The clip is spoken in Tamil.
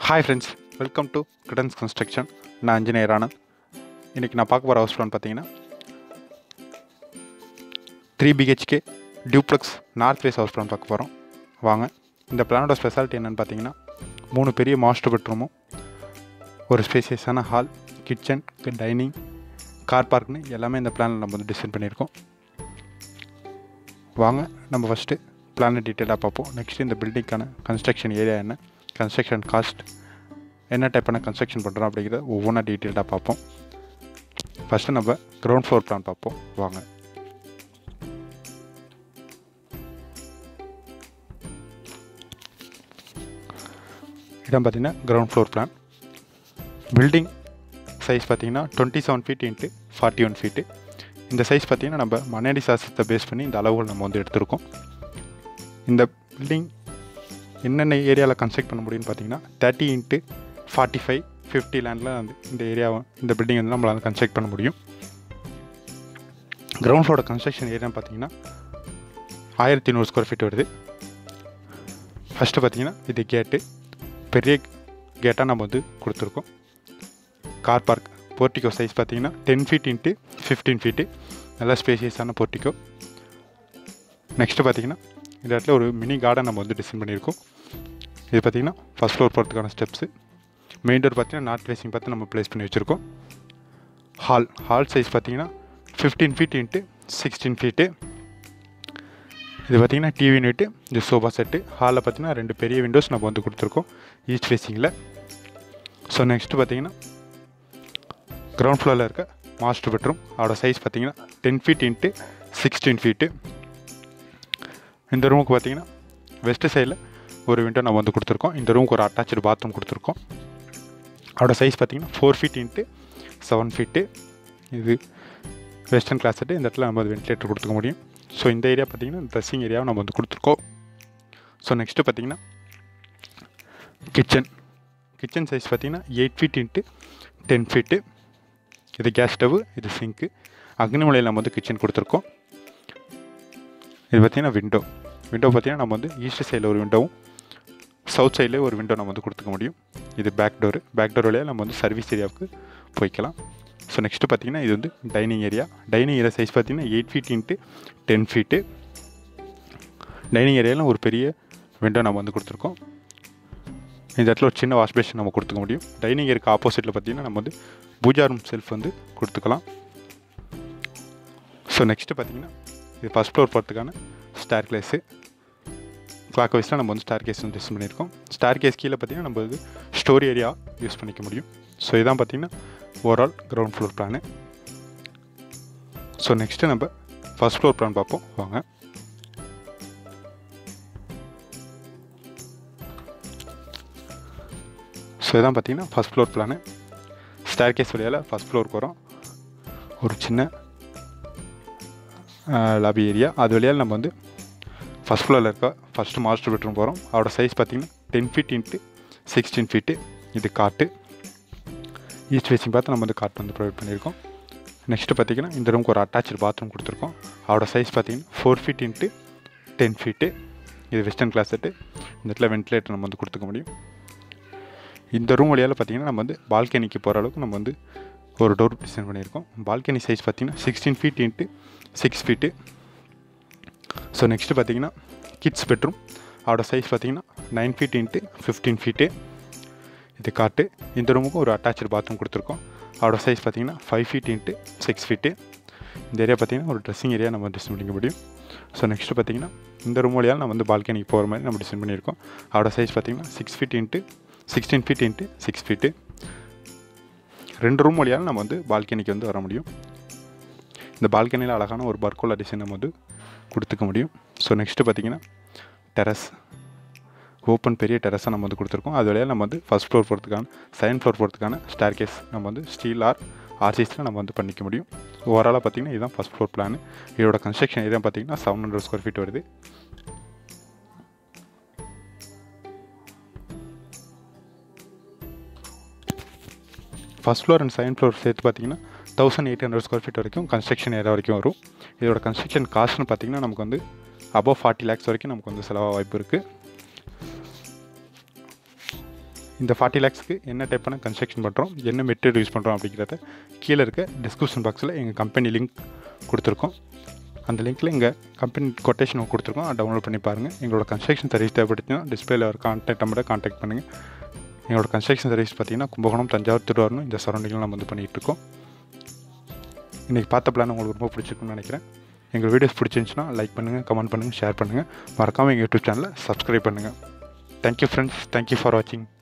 Hi friends, welcome to Credence Construction. நான் engineer Er.Anand. இன்னைக்கு நான் பார்க்க போகிற ஹவுஸ் பிளான் பார்த்தீங்கன்னா 3 BHK Duplex north face house plan பார்க்க போகிறோம். வாங்க. இந்த பிளானோட ஸ்பெஷாலிட்டி என்னென்னு பார்த்தீங்கன்னா 3 பெரிய மாஸ்டர் பெட்ரூமும் ஒரு ஸ்பேசியஸான ஹால், கிச்சன், டைனிங், கார் பார்க்னு எல்லாமே இந்த பிளானில் நம்ம வந்து டிசைன் பண்ணியிருக்கோம். வாங்க நம்ம ஃபஸ்ட்டு பிளானை டீட்டெயிலாக பார்ப்போம். நெக்ஸ்ட்டு இந்த பில்டிங்க்கான கன்ஸ்ட்ரக்ஷன் ஏரியா என்ன, கன்ஸ்ட்ரக்ஷன் காஸ்ட், என்ன டைப்பான கன்ஸ்ட்ரக்ஷன் பண்ணுறோம் அப்படிங்கிறத ஒவ்வொன்றா டீட்டெயில்டாக பார்ப்போம். ஃபஸ்ட்டு நம்ம கிரவுண்ட் ஃப்ளோர் பிளான் பார்ப்போம். வாங்க. இடம் பார்த்திங்கன்னா ground floor plan. Building size பார்த்திங்கன்னா 27 feet × 41 feet. இந்த சைஸ் பார்த்திங்கன்னா நம்ம மனையடி சாஸ்திரத்தை பேஸ் பண்ணி இந்த அளவுகள் நம்ம வந்து எடுத்திருக்கோம். இந்த பில்டிங் என்னென்ன ஏரியாவில் கன்ஸ்ட்ரக்ட் பண்ண முடியும்னு பார்த்தீங்கன்னா 30 × 45, 50 லேண்டில் வந்து இந்த ஏரியாவை இந்த பில்டிங் வந்து நம்மளால் கன்ஸ்ட்ரக்ட் பண்ண முடியும். கிரவுண்ட் ஃப்ளோரோட கன்ஸ்ட்ரக்ஷன் ஏரியான்னு பார்த்தீங்கன்னா 1100 square feet வருது. ஃபஸ்ட்டு பார்த்தீங்கன்னா இது கேட்டு, பெரிய கேட்டாக நம்ம வந்து கொடுத்துருக்கோம். கார் பார்க் போர்ட்டிகோ சைஸ் பார்த்தீங்கன்னா 10 feet × 15 feet, நல்லா ஸ்பேசியஸான போர்ட்டிகோ. நெக்ஸ்ட்டு பார்த்தீங்கன்னா இந்த இடத்துல ஒரு மினி கார்டன் நம்ம வந்து டிசைன் பண்ணியிருக்கோம். இது பார்த்திங்கன்னா ஃபஸ்ட் ஃப்ளோர் போகிறதுக்கான ஸ்டெப்ஸு. மெயின் டோர் பார்த்திங்கன்னா நார்த் ஃபேஸிங் பார்த்து நம்ம ப்ளேஸ் பண்ணி வச்சுருக்கோம். ஹால் சைஸ் பார்த்திங்கன்னா 15 feet × 16 feet. இது பார்த்திங்கன்னா டிவி யூனிட்டு, இது சோஃபா செட்டு. ஹாலில் பார்த்திங்கன்னா 2 பெரிய விண்டோஸ் நம்ம வந்து கொடுத்துருக்கோம் ஈஸ்ட் ஃபேஸிங்கில். ஸோ நெக்ஸ்ட்டு பார்த்திங்கன்னா கிரவுண்ட் ஃப்ளோரில் இருக்க மாஸ்டர் பெட்ரூம். அதோட சைஸ் பார்த்திங்கன்னா 10 feet × 16 feet. இந்த ரூமுக்கு பார்த்திங்கன்னா வெஸ்ட்டு சைடில் ஒரு விண்டோ நம்ம வந்து கொடுத்துருக்கோம். இந்த ரூமுக்கு ஒரு அட்டாச்சு பாத்ரூம் கொடுத்துருக்கோம். அதோட சைஸ் பார்த்திங்கன்னா 4 feet × 7 feet. இது வெஸ்டர்ன் கிளாஸெட்டு. இந்த இடத்துல நம்ம வென்டிலேட்டர் கொடுத்துக்க முடியும். ஸோ இந்த ஏரியா பார்த்திங்கன்னா ட்ரெஸ்ஸிங் ஏரியாவை நம்ம வந்து கொடுத்துருக்கோம். ஸோ நெக்ஸ்ட்டு பார்த்திங்கன்னா கிச்சன் சைஸ் பார்த்திங்கன்னா 8 feet × 10 feet. இது கேஸ் ஸ்டவ், இது சிங்க்கு. அக்னிமலையில் நம்ம வந்து கிச்சன் கொடுத்துருக்கோம். இது பார்த்திங்கன்னா விண்டோ பார்த்திங்கன்னா நம்ம வந்து ஈஸ்ட் சைடில் ஒரு விண்டோவும் சவுத் சைடில் ஒரு விண்டோ நம்ம வந்து கொடுத்துக்க முடியும். இது பேக் டோர் வழியாக நம்ம வந்து சர்வீஸ் ஏரியாவுக்கு போய்க்கலாம். ஸோ நெக்ஸ்ட்டு பார்த்திங்கன்னா இது வந்து டைனிங் ஏரியா சைஸ் பார்த்திங்கன்னா 8 feet × 10 feet. டைனிங் ஏரியாவில் ஒரு பெரிய விண்டோ நம்ம வந்து கொடுத்துருக்கோம். இந்த இடத்துல ஒரு சின்ன வாஷ் பேஷன் நம்ம கொடுத்துக்க முடியும். டைனிங் ஏரியாவுக்கு ஆப்போசிட்டில் பார்த்திங்கன்னா நம்ம வந்து பூஜா ரூம் செல்ஃப் வந்து கொடுத்துக்கலாம். ஸோ நெக்ஸ்ட்டு பார்த்திங்கன்னா இது ஃபஸ்ட் ஃப்ளோர் போகிறதுக்கான ஸ்டேர் கேஸு. கிளாக் வைஸில் நம்ம வந்து ஸ்டேர் கேஸ் வந்து டிசைன் பண்ணியிருக்கோம். ஸ்டேர் கேஸ் கீழே பார்த்திங்கன்னா நம்ம வந்து ஸ்டோரி ஏரியா யூஸ் பண்ணிக்க முடியும். ஸோ இதான் பார்த்திங்கன்னா overall ground floor plan. So next நம்ம ஃபஸ்ட் ஃப்ளோர் பிளான் பார்ப்போம். வாங்க. ஸோ இதான் பார்த்திங்கன்னா first floor plan. Staircase வழியால் ஃபஸ்ட் ஃப்ளோருக்கு வரோம். ஒரு சின்ன லாபி ஏரியா, அது வழியால் நம்ம வந்து ஃபஸ்ட் ஃப்ளோரில் இருக்க ஃபஸ்ட்டு மாஸ்டர் பெட்ரூம் போகிறோம். அதோட சைஸ் பார்த்திங்கன்னா 10 feet × 16 feet. இது காட்டு, ஈஸ்ட் ஃபேஸிங் பார்த்து நம்ம வந்து காட்டு வந்து ப்ரொவைட் பண்ணியிருக்கோம். நெக்ஸ்ட்டு பார்த்திங்கன்னா இந்த ரூமுக்கு ஒரு அட்டாச்சு பாத்ரூம் கொடுத்துருக்கோம். அதோட சைஸ் பார்த்திங்கன்னா 4 feet × 10 feet. இது வெஸ்டர்ன் கிளாஸெட்டு. இந்த இடத்துல வென்டிலேட்டர் நம்ம வந்து கொடுத்துக்க முடியும். இந்த ரூம் வழியால் பார்த்திங்கன்னா நம்ம வந்து பால்கனிக்கு போகிற அளவுக்கு நம்ம வந்து ஒரு டோர் டிசைன் பண்ணியிருக்கோம். பால்கனி சைஸ் பார்த்திங்கன்னா 16 feet × 6 feet. ஸோ நெக்ஸ்ட்டு பார்த்திங்கன்னா கிட்ஸ் பெட்ரூம். அதோட சைஸ் பார்த்திங்கன்னா 9 feet × 15 feet. இது காட்டு. இந்த ரூமுக்கும் ஒரு அட்டாச்சு பாத்ரூம் கொடுத்துருக்கோம். அதோட சைஸ் பார்த்திங்கன்னா 5 feet × 6 feet. இந்த ஏரியா பார்த்திங்கன்னா ஒரு ட்ரெஸ்ஸிங் ஏரியா நம்ம டிசைன் பண்ணிக்க முடியும். ஸோ நெக்ஸ்ட்டு பார்த்திங்கன்னா இந்த ரூம் வழியால் நம்ம வந்து பால்கனிக்கு போகிற மாதிரி நம்ம டிசைன் பண்ணியிருக்கோம். அதோட சைஸ் பார்த்திங்கன்னா 16 feet × 6 feet. 2 ரூம் வழியால் நம்ம வந்து பால்கனிக்கு வந்து வர முடியும். இந்த பால்கனியில் அழகான ஒரு பர்கோலா டிசைன் நம்ம வந்து கொடுத்துக்க முடியும். ஸோ நெக்ஸ்ட்டு பார்த்திங்கன்னா டெரஸ், ஓப்பன் பெரிய டெரஸாக நம்ம வந்து கொடுத்துருக்கோம். அது வழியாக நம்ம வந்து ஃபஸ்ட் ஃப்ளோர் போகிறதுக்கான செகண்ட் ஃப்ளோர் போகிறதுக்கான ஸ்டேர் கேஸ் நம்ம வந்து ஸ்டீல் ஆர்சிஸில் நம்ம வந்து பண்ணிக்க முடியும். ஓவராலாக பார்த்திங்கன்னா இதுதான் ஃபஸ்ட் ஃப்ளோர் பிளான். இதோட கன்ஸ்ட்ரக்ஷன் ஏரியா பார்த்திங்கன்னா 700 square feet வருது. First floor and second floor சேர்த்து பார்த்திங்கன்னா 1800 square feet வரைக்கும் கன்ஸ்ட்ரக்ஷன் ஏரியா வரைக்கும் வரும். இதோட கன்ஸ்ட்ரக்ஷன் காஸ்ட்னு பார்த்திங்கன்னா நமக்கு வந்து above 40 lakhs வரைக்கும் நமக்கு வந்து செலவாக வாய்ப்பு இருக்குது. இந்த 40 lakhsக்கு என்ன டைப்பான கன்ஸ்ட்ரக்ஷன் பண்ணுறோம், என்ன மெட்டீரியல் யூஸ் பண்ணுறோம் அப்படிங்கிறத கீழே இருக்க டிஸ்கிரிப்ஷன் பாக்ஸில் எங்கள் கம்பெனி லிங்க் கொடுத்துருக்கோம். அந்த லிங்க்கில் எங்கள் கம்பெனி கொட்டேஷன் கொடுத்துருக்கோம், அதை டவுன்லோட் பண்ணி பாருங்கள். எங்களோட கன்ஸ்ட்ரக்ஷன் சர்வீஸ் தேவைப்படுச்சுன்னா டிஸ்பிளேல ஒரு கான்டாக்ட் நம்பரை கான்டாக்ட் பண்ணுங்கள். எங்களோட கன்ஸ்ட்ரக்ஷன் சர்வீஸ் பார்த்திங்கன்னா கும்பகோணம், தஞ்சாவூர், திருவாரூர் இந்த சரௌண்டிங்கில் நம்ம பண்ணிகிட்ருக்கோம். இன்றைக்கி பார்த்த பிளான் உங்களுக்கு ரொம்ப பிடிச்சிருக்குன்னு நினைக்கிறேன். எங்கள் வீடியோஸ் பிடிச்சிருந்துச்சுன்னா லைக் பண்ணுங்கள், கமெண்ட் பண்ணுங்கள், ஷேர் பண்ணுங்கள். மறக்காமல் எங்கள் யூடியூப் சேனலை சப்ஸ்கிரைப் பண்ணுங்கள். தேங்க்யூ ஃப்ரெண்ட்ஸ், தேங்க்யூ ஃபார் வாட்சிங்.